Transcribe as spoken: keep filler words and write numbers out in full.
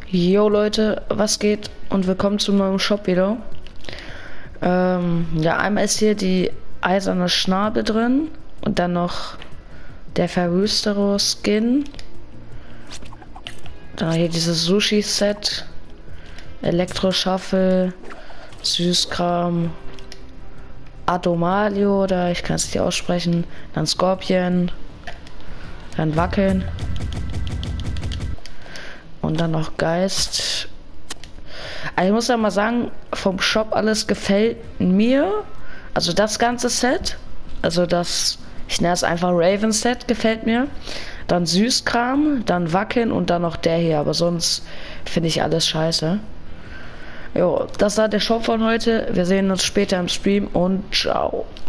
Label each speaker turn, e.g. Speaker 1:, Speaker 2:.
Speaker 1: Jo Leute, was geht und willkommen zu meinem Shop wieder. Ähm, ja, einmal ist hier die eiserne Schnabel drin und dann noch der Verwüsterer Skin. Dann hier dieses Sushi Set, Elektroschaffel, Süßkram, Adomalio, oder ich kann es nicht aussprechen, dann Scorpion, dann Wackeln. Und dann noch Geist. Also ich muss ja mal sagen, vom Shop alles gefällt mir. Also das ganze Set. Also das, ich nenne es einfach Raven Set, gefällt mir. Dann Süßkram, dann Wackeln und dann noch der hier. Aber sonst finde ich alles scheiße. Jo, das war der Shop von heute. Wir sehen uns später im Stream und ciao.